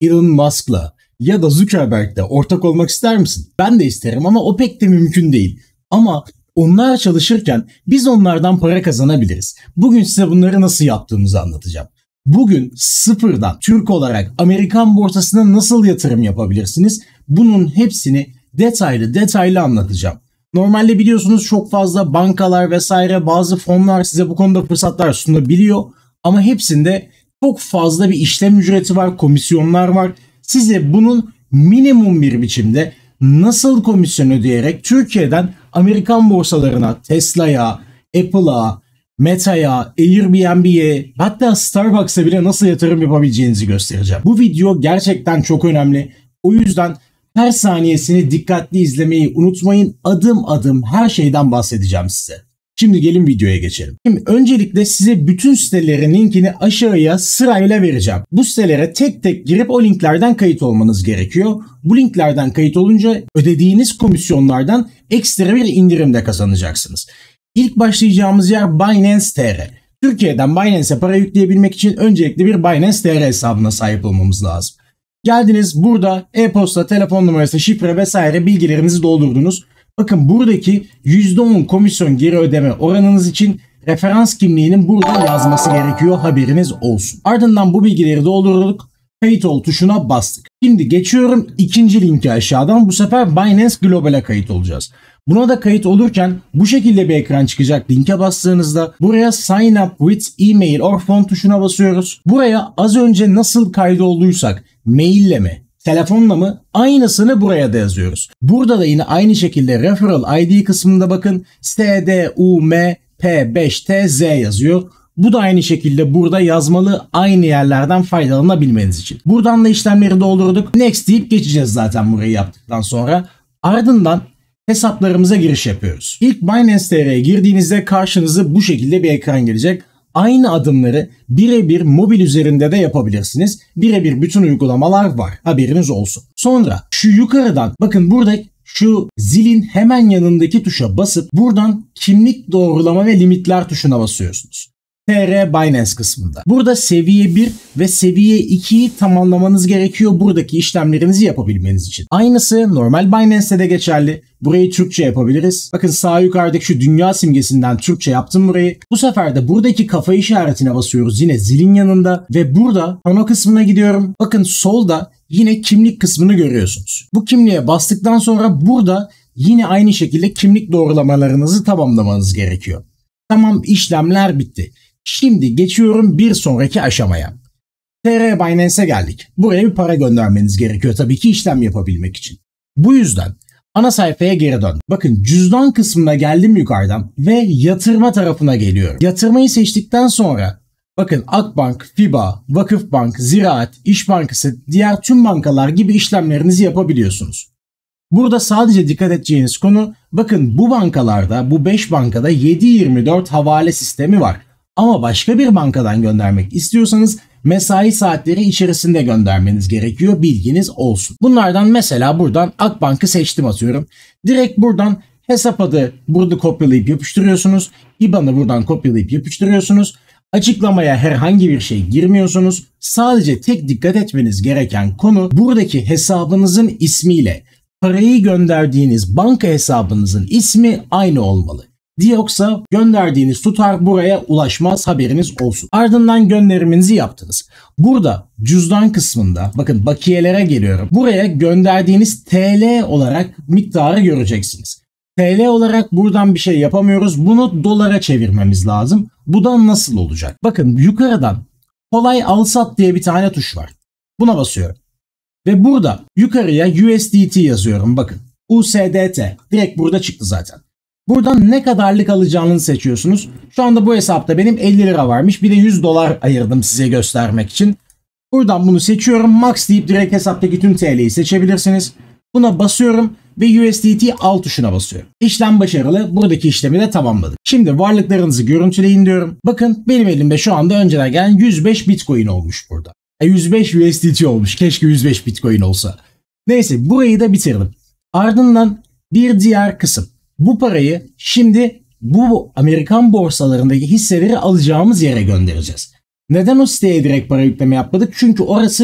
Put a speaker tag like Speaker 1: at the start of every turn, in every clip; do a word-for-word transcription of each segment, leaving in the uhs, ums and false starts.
Speaker 1: Elon Musk'la ya da Zuckerberg'le ortak olmak ister misin? Ben de isterim ama o pek de mümkün değil. Ama onlar çalışırken biz onlardan para kazanabiliriz. Bugün size bunları nasıl yaptığımızı anlatacağım. Bugün sıfırdan Türk olarak Amerikan borsasına nasıl yatırım yapabilirsiniz? Bunun hepsini detaylı detaylı anlatacağım. Normalde biliyorsunuz çok fazla bankalar vesaire bazı fonlar size bu konuda fırsatlar sunabiliyor. Ama hepsinde çok fazla bir işlem ücreti var, komisyonlar var. Size bunun minimum bir biçimde nasıl komisyon ödeyerek Türkiye'den Amerikan borsalarına, Tesla'ya, Apple'a, Meta'ya, Airbnb'ye hatta Starbucks'a bile nasıl yatırım yapabileceğinizi göstereceğim. Bu video gerçekten çok önemli. O yüzden her saniyesini dikkatli izlemeyi unutmayın. Adım adım her şeyden bahsedeceğim size. Şimdi gelin videoya geçelim. Şimdi öncelikle size bütün sitelerin linkini aşağıya sırayla vereceğim. Bu sitelere tek tek girip o linklerden kayıt olmanız gerekiyor. Bu linklerden kayıt olunca ödediğiniz komisyonlardan ekstra bir indirim de kazanacaksınız. İlk başlayacağımız yer Binance nokta T R. Türkiye'den Binance'e para yükleyebilmek için öncelikle bir Binance nokta T R hesabına sahip olmamız lazım. Geldiniz, burada e-posta, telefon numarası, şifre vesaire bilgilerinizi doldurdunuz. Bakın buradaki yüzde on komisyon geri ödeme oranınız için referans kimliğinin burada yazması gerekiyor, haberiniz olsun. Ardından bu bilgileri doldurduk. Kayıt ol tuşuna bastık. Şimdi geçiyorum ikinci linki aşağıdan. Bu sefer Binance Global'a kayıt olacağız. Buna da kayıt olurken bu şekilde bir ekran çıkacak. Linke bastığınızda buraya Sign up with email or phone tuşuna basıyoruz. Buraya az önce nasıl kaydolduysak maille mi, telefonla mı, aynısını buraya da yazıyoruz. Burada da yine aynı şekilde Referral I D kısmında bakın S D U M P beş T Z yazıyor. Bu da aynı şekilde burada yazmalı, aynı yerlerden faydalanabilmeniz için. Buradan da işlemleri doldurduk. Next deyip geçeceğiz zaten burayı yaptıktan sonra. Ardından hesaplarımıza giriş yapıyoruz. İlk Binance nokta T R'ye girdiğinizde karşınıza bu şekilde bir ekran gelecek. Aynı adımları birebir mobil üzerinde de yapabilirsiniz. Birebir bütün uygulamalar var. Haberiniz olsun. Sonra şu yukarıdan bakın burada şu zilin hemen yanındaki tuşa basıp buradan kimlik doğrulama ve limitler tuşuna basıyorsunuz. T R Binance kısmında. Burada seviye bir ve seviye ikiyi tamamlamanız gerekiyor buradaki işlemlerinizi yapabilmeniz için. Aynısı normal Binance'de de geçerli. Burayı Türkçe yapabiliriz. Bakın sağ yukarıdaki şu dünya simgesinden Türkçe yaptım burayı. Bu sefer de buradaki kafa işaretine basıyoruz yine zilin yanında ve burada pano kısmına gidiyorum. Bakın solda yine kimlik kısmını görüyorsunuz. Bu kimliğe bastıktan sonra burada yine aynı şekilde kimlik doğrulamalarınızı tamamlamanız gerekiyor. Tamam, işlemler bitti. Şimdi geçiyorum bir sonraki aşamaya. T R Binance'e geldik. Buraya bir para göndermeniz gerekiyor tabii ki işlem yapabilmek için. Bu yüzden ana sayfaya geri dön. Bakın cüzdan kısmına geldim yukarıdan ve yatırma tarafına geliyorum. Yatırmayı seçtikten sonra bakın Akbank, FİBA, Vakıfbank, Ziraat, İş Bankası, diğer tüm bankalar gibi işlemlerinizi yapabiliyorsunuz. Burada sadece dikkat edeceğiniz konu bakın bu bankalarda, bu beş bankada yedi yirmi dört havale sistemi var. Ama başka bir bankadan göndermek istiyorsanız mesai saatleri içerisinde göndermeniz gerekiyor, bilginiz olsun. Bunlardan mesela buradan Akbank'ı seçtim atıyorum. Direkt buradan hesap adı burada kopyalayıp yapıştırıyorsunuz. I B A N'ı buradan kopyalayıp yapıştırıyorsunuz. Açıklamaya herhangi bir şey girmiyorsunuz. Sadece tek dikkat etmeniz gereken konu buradaki hesabınızın ismiyle parayı gönderdiğiniz banka hesabınızın ismi aynı olmalı. Yoksa gönderdiğiniz tutar buraya ulaşmaz, haberiniz olsun. Ardından gönderiminizi yaptınız. Burada cüzdan kısmında bakın bakiyelere geliyorum. Buraya gönderdiğiniz T L olarak miktarı göreceksiniz. T L olarak buradan bir şey yapamıyoruz. Bunu dolara çevirmemiz lazım. Bu da nasıl olacak? Bakın yukarıdan kolay al sat diye bir tane tuş var. Buna basıyorum. Ve burada yukarıya U S D T yazıyorum bakın. U S D T direkt burada çıktı zaten. Buradan ne kadarlık alacağınızı seçiyorsunuz. Şu anda bu hesapta benim elli lira varmış. Bir de yüz dolar ayırdım size göstermek için. Buradan bunu seçiyorum. Max deyip direkt hesaptaki tüm T L'yi seçebilirsiniz. Buna basıyorum ve U S D T al tuşuna basıyorum. İşlem başarılı. Buradaki işlemi de tamamladık. Şimdi varlıklarınızı görüntüleyin diyorum. Bakın benim elimde şu anda önceden gelen yüz beş Bitcoin olmuş burada. E, yüz beş U S D T olmuş. Keşke yüz beş Bitcoin olsa. Neyse burayı da bitirdim. Ardından bir diğer kısım. Bu parayı şimdi bu Amerikan borsalarındaki hisseleri alacağımız yere göndereceğiz. Neden o siteye direkt para yükleme yapmadık? Çünkü orası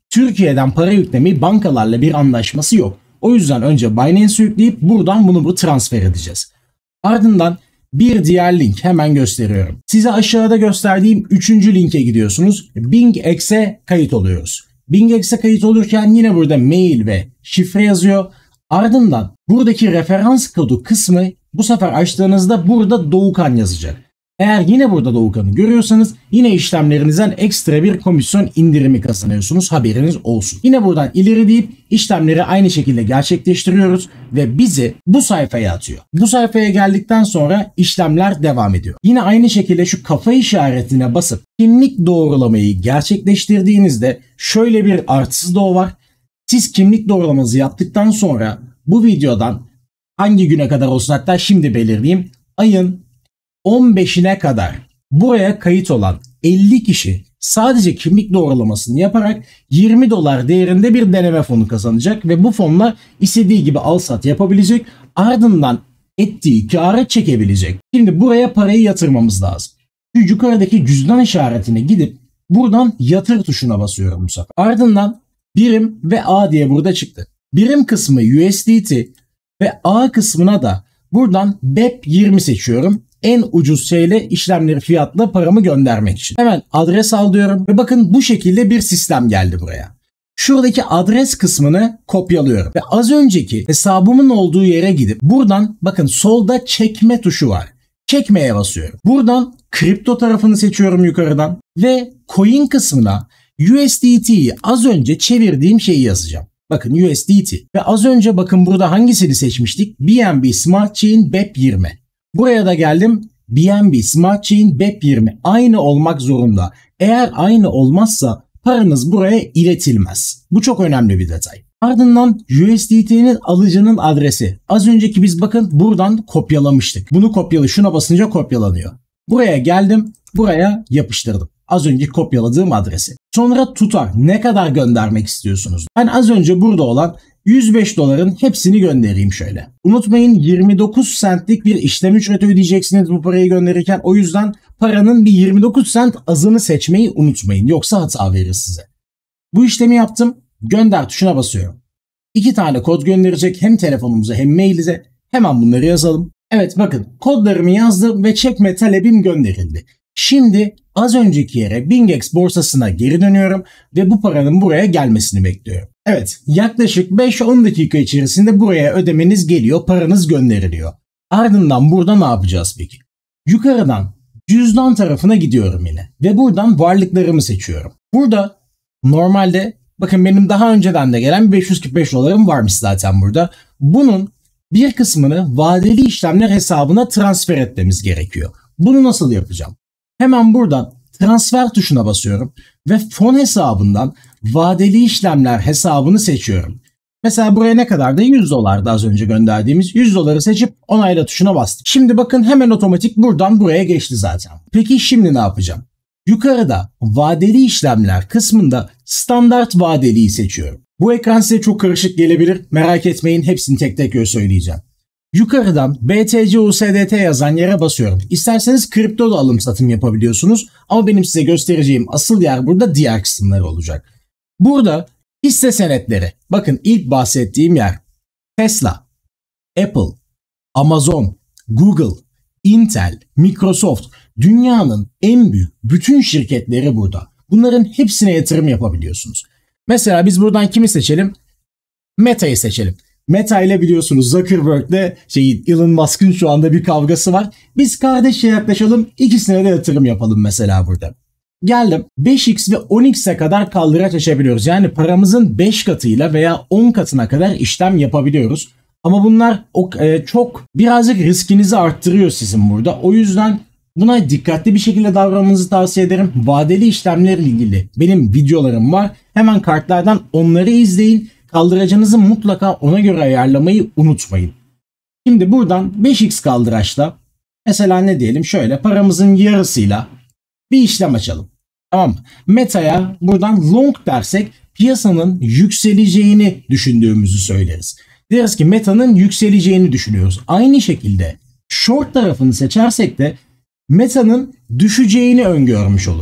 Speaker 1: Türkiye'den para yüklemeyi bankalarla bir anlaşması yok. O yüzden önce Binance'e yükleyip buradan bunu bu transfer edeceğiz. Ardından bir diğer link hemen gösteriyorum. Size aşağıda gösterdiğim üçüncü linke gidiyorsunuz. BingX'e kayıt oluyoruz. BingX'e kayıt olurken yine burada mail ve şifre yazıyor. Ardından buradaki referans kodu kısmı bu sefer açtığınızda burada Doğukan yazacak. Eğer yine burada Doğukan'ı görüyorsanız yine işlemlerinizden ekstra bir komisyon indirimi kazanıyorsunuz, haberiniz olsun. Yine buradan ileri deyip işlemleri aynı şekilde gerçekleştiriyoruz ve bizi bu sayfaya atıyor. Bu sayfaya geldikten sonra işlemler devam ediyor. Yine aynı şekilde şu kafa işaretine basıp kimlik doğrulamayı gerçekleştirdiğinizde şöyle bir artısı da o var. Siz kimlik doğrulamanızı yaptıktan sonra bu videodan hangi güne kadar olsun, hatta şimdi belirleyeyim, ayın on beşine kadar buraya kayıt olan elli kişi sadece kimlik doğrulamasını yaparak yirmi dolar değerinde bir deneme fonu kazanacak ve bu fonla istediği gibi al sat yapabilecek, ardından ettiği kârı çekebilecek. Şimdi buraya parayı yatırmamız lazım. Şu yukarıdaki cüzdan işaretine gidip buradan yatır tuşuna basıyorum bu sefer. Ardından birim ve A diye burada çıktı. Birim kısmı U S D T ve A kısmına da buradan B E P yirmi seçiyorum. En ucuz şeyle işlemleri fiyatla paramı göndermek için. Hemen adres al diyorum ve bakın bu şekilde bir sistem geldi buraya. Şuradaki adres kısmını kopyalıyorum ve az önceki hesabımın olduğu yere gidip buradan bakın solda çekme tuşu var. Çekmeye basıyorum. Buradan kripto tarafını seçiyorum yukarıdan ve coin kısmına U S D T'yi az önce çevirdiğim şeyi yazacağım. Bakın U S D T ve az önce bakın burada hangisini seçmiştik? B N B Smart Chain B E P yirmi. Buraya da geldim. B N B Smart Chain B E P yirmi aynı olmak zorunda. Eğer aynı olmazsa paranız buraya iletilmez. Bu çok önemli bir detay. Ardından U S D T'nin alıcının adresi. Az önceki biz bakın buradan kopyalamıştık. Bunu kopyalı, şuna basınca kopyalanıyor. Buraya geldim. Buraya yapıştırdım. Az önce kopyaladığım adresi. Sonra tutar. Ne kadar göndermek istiyorsunuz? Ben az önce burada olan yüz beş doların hepsini göndereyim şöyle. Unutmayın yirmi dokuz centlik bir işlem ücreti ödeyeceksiniz bu parayı gönderirken. O yüzden paranın bir yirmi dokuz cent azını seçmeyi unutmayın. Yoksa hata verir size. Bu işlemi yaptım. Gönder tuşuna basıyorum. İki tane kod gönderecek hem telefonumuza hem mailimize. Hemen bunları yazalım. Evet bakın kodlarımı yazdım ve çekme talebim gönderildi. Şimdi az önceki yere BingX borsasına geri dönüyorum ve bu paranın buraya gelmesini bekliyorum. Evet, yaklaşık beş on dakika içerisinde buraya ödemeniz geliyor, paranız gönderiliyor. Ardından burada ne yapacağız peki? Yukarıdan cüzdan tarafına gidiyorum yine ve buradan varlıklarımı seçiyorum. Burada normalde bakın benim daha önceden de gelen beş yüz kırk beş dolarım varmış zaten burada. Bunun bir kısmını vadeli işlemler hesabına transfer etmemiz gerekiyor. Bunu nasıl yapacağım? Hemen buradan transfer tuşuna basıyorum ve fon hesabından vadeli işlemler hesabını seçiyorum. Mesela buraya ne kadar da yüz dolardı az önce gönderdiğimiz yüz doları seçip onayla tuşuna bastım. Şimdi bakın hemen otomatik buradan buraya geçti zaten. Peki şimdi ne yapacağım? Yukarıda vadeli işlemler kısmında standart vadeliyi seçiyorum. Bu ekran size çok karışık gelebilir. Merak etmeyin, hepsini tek tek söyleyeceğim. Yukarıdan B T C U S D T yazan yere basıyorum. İsterseniz kripto da alım satım yapabiliyorsunuz ama benim size göstereceğim asıl yer burada diğer kısımlar olacak. Burada hisse senetleri. Bakın ilk bahsettiğim yer Tesla, Apple, Amazon, Google, Intel, Microsoft, dünyanın en büyük bütün şirketleri burada. Bunların hepsine yatırım yapabiliyorsunuz. Mesela biz buradan kimi seçelim? Meta'yı seçelim. Meta ile biliyorsunuz Zuckerberg'le şey, Elon Musk'ın şu anda bir kavgası var. Biz kardeşçe yaklaşalım, ikisine de yatırım yapalım mesela burada. Geldim beş x ve on x'e kadar kaldıraç açabiliyoruz. Yani paramızın beş katıyla veya on katına kadar işlem yapabiliyoruz. Ama bunlar o, e, çok birazcık riskinizi arttırıyor sizin burada. O yüzden buna dikkatli bir şekilde davranmanızı tavsiye ederim. Vadeli işlemlerle ilgili benim videolarım var. Hemen kartlardan onları izleyin. Kaldıracınızı mutlaka ona göre ayarlamayı unutmayın. Şimdi buradan beş x kaldıraçla mesela ne diyelim, şöyle paramızın yarısıyla bir işlem açalım. Tamam mı? Meta'ya buradan long dersek piyasanın yükseleceğini düşündüğümüzü söyleriz. Deriz ki Meta'nın yükseleceğini düşünüyoruz. Aynı şekilde short tarafını seçersek de Meta'nın düşeceğini öngörmüş oluruz.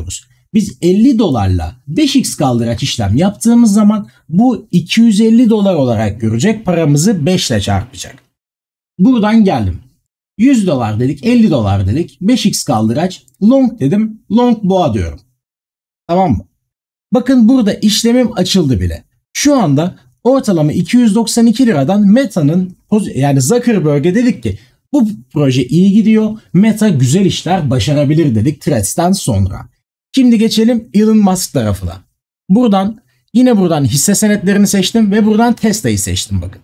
Speaker 1: Biz elli dolarla beş x kaldıraç işlem yaptığımız zaman bu iki yüz elli dolar olarak görecek, paramızı beş ile çarpacak. Buradan geldim. yüz dolar dedik, elli dolar dedik, beş x kaldıraç, long dedim, long boğa diyorum. Tamam mı? Bakın burada işlemim açıldı bile. Şu anda ortalama iki yüz doksan iki liradan Meta'nın, yani Zuckerberg'e dedik ki bu proje iyi gidiyor, Meta güzel işler başarabilir dedik Threads'ten sonra. Şimdi geçelim Elon Musk tarafına. Buradan yine buradan hisse senetlerini seçtim ve buradan Tesla'yı seçtim bakın.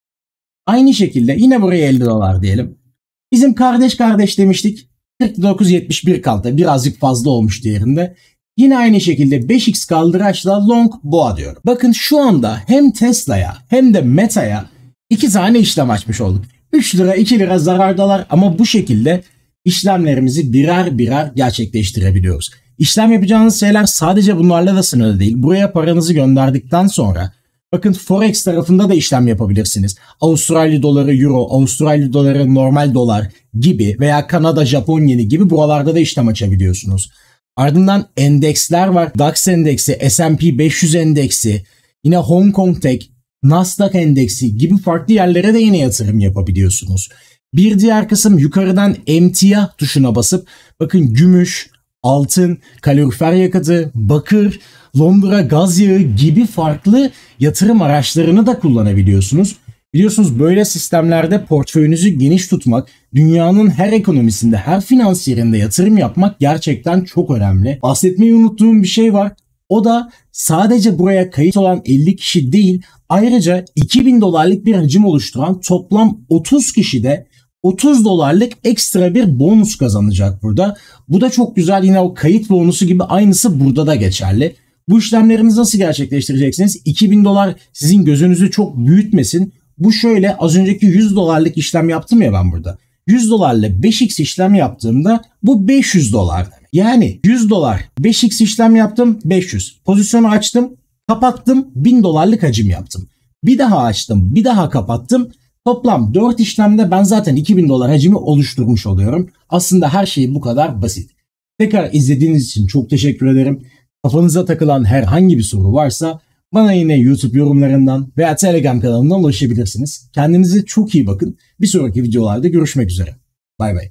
Speaker 1: Aynı şekilde yine buraya elli dolar diyelim. Bizim kardeş kardeş demiştik. kırk dokuz yetmiş bir kaldı. Birazcık fazla olmuş diğerinde. Yine aynı şekilde beş x kaldıraçla long boğa diyorum. Bakın şu anda hem Tesla'ya hem de Meta'ya iki tane işlem açmış olduk. üç lira iki lira zarardalar ama bu şekilde işlemlerimizi birer birer gerçekleştirebiliyoruz. İşlem yapacağınız şeyler sadece bunlarla da sınırlı değil. Buraya paranızı gönderdikten sonra bakın Forex tarafında da işlem yapabilirsiniz. Avustralya doları, euro, Avustralya doları, normal dolar gibi veya Kanada, Japon yeni gibi buralarda da işlem açabiliyorsunuz. Ardından endeksler var. DAX endeksi, S and P beş yüz endeksi, yine Hong Kong Tech, Nasdaq endeksi gibi farklı yerlere de yine yatırım yapabiliyorsunuz. Bir diğer kısım yukarıdan emtia tuşuna basıp bakın gümüş, altın, kalorifer yakıtı, bakır, Londra gaz yağı gibi farklı yatırım araçlarını da kullanabiliyorsunuz. Biliyorsunuz böyle sistemlerde portföyünüzü geniş tutmak, dünyanın her ekonomisinde, her finans yerinde yatırım yapmak gerçekten çok önemli. Bahsetmeyi unuttuğum bir şey var. O da sadece buraya kayıt olan elli kişi değil, ayrıca iki bin dolarlık bir hacim oluşturan toplam otuz kişi de otuz dolarlık ekstra bir bonus kazanacak burada. Bu da çok güzel, yine o kayıt bonusu gibi aynısı burada da geçerli. Bu işlemlerinizi nasıl gerçekleştireceksiniz? iki bin dolar sizin gözünüzü çok büyütmesin. Bu şöyle, az önceki yüz dolarlık işlem yaptım ya ben burada. yüz dolarla beş x işlem yaptığımda bu beş yüz dolar. Yani yüz dolar beş x işlem yaptım, beş yüz. Pozisyonu açtım, kapattım, bin dolarlık hacim yaptım. Bir daha açtım, bir daha kapattım. Toplam dört işlemde ben zaten iki bin dolar hacimi oluşturmuş oluyorum. Aslında her şey bu kadar basit. Tekrar izlediğiniz için çok teşekkür ederim. Kafanıza takılan herhangi bir soru varsa bana yine YouTube yorumlarından veya Telegram kanalından ulaşabilirsiniz. Kendinize çok iyi bakın. Bir sonraki videolarda görüşmek üzere. Bay bay.